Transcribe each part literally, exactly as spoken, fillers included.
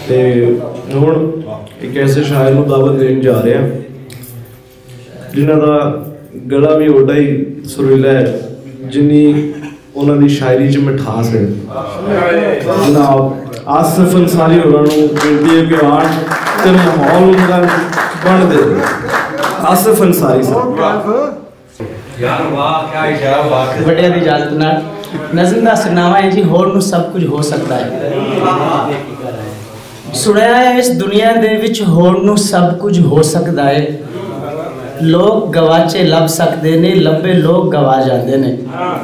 ते हुण एक ऐसे शायर नूं दावत देन जा रहे हैं जिन्हां दा गला भी ओडा ही सुरीला है जिन्नी उन्हां दी शायरी च मिठास है। जनाब आसिफ अंसारी होरां नूं बेनती है कि आण ते माहौल उनका बन दे। आसिफ अंसारी साहब यार वाह क्या इशारा वाह बड़े दी इजाजत नाल नज़म दा सरनामा है जी होर नूं सब कुछ हो सकता है। सुनिया है इस दुनिया दे विच होर नूं सब कुछ हो सकता है। लोग गवाचे लभ सकते ने लभे लोग गवा जाते ने।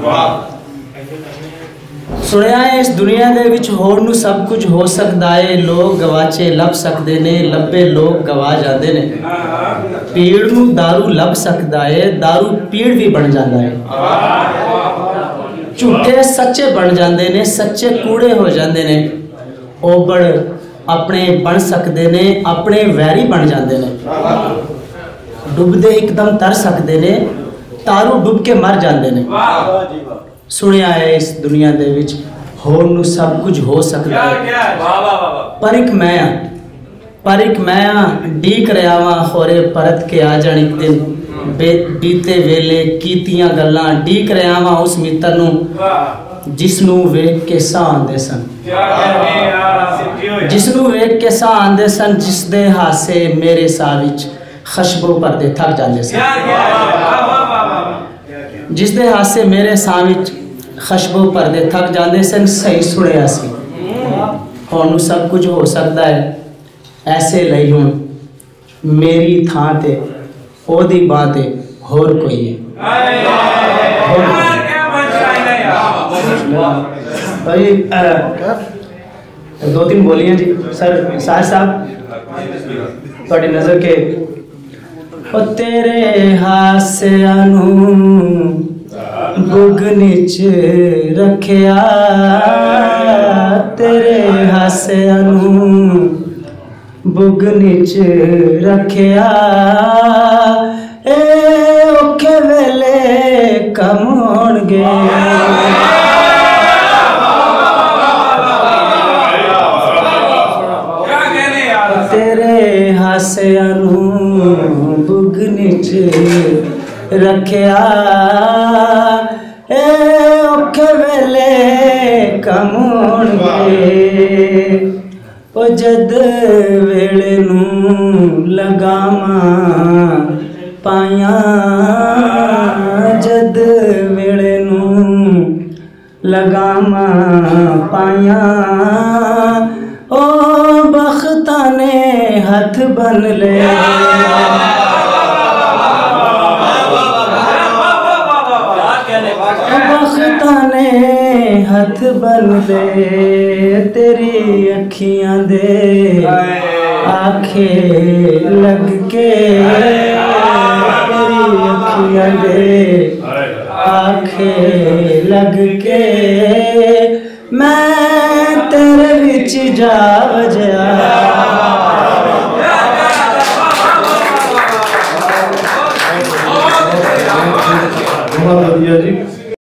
सुनिया है इस दुनिया दे विच होर नूं सब कुछ हो सकता है। लोग गवाचे लभ सकते ने लभे लोग गवा जाते ने। पीड़ नूं दारू लभ सकता है दारू पीड़ भी बन जाता है। झूठे सच्चे बन जाते ने सच्चे कूड़े हो जाते ने। ओबड़ अपने बन सकते ने अपने वैरी बन जाते ने। डुबदे एकदम तर सकते ने तारू डुब के मर जाते ने। सुनिया है इस दुनिया दे विच होर नूं सब कुछ हो सकता है। पर एक मैं पर एक मैं डीक रहा वा होरे परत के आ जाण एक दिन बीते वेले कीतियां गल्लां डीक रहा वा उस मित्र नूं जिसनूं वेख के साह आंदे सन। जिसनूं वेख के साह आंदे सन जिसदे हासे मेरे साह विच खशबो परदे थक जाते सन। जिसदे हासे मेरे साह विच खशबो परदे थक जाते सन। सही सुनिया सी हुण सब कुछ हो सकता है। ऐसे लई हुण मेरी थां ते ओदी बां ते होर कोई है। दो तीन बोलियां जी सर साहिर साहब तुहाडी नज़र के ओ तेरे हासिया नूं बुगनी च रखिया तेरे हासिया नूं बुगनी च रखिया ए औखे वेले कम होणगे। तेरे हासिया नूं बुगनी च रखिया ए औखे वेले कम होणगे। ओ जद वेले नूं लगावां पाया जद वेले नूं लगावां पाया ओ बख्तां ने हथ बन ले। बख्तां ने हथ बन ले तेरी अखियां दे आखे लग के तेरी अखियां दे आखे लग के मैं तेरे विच जा वजया।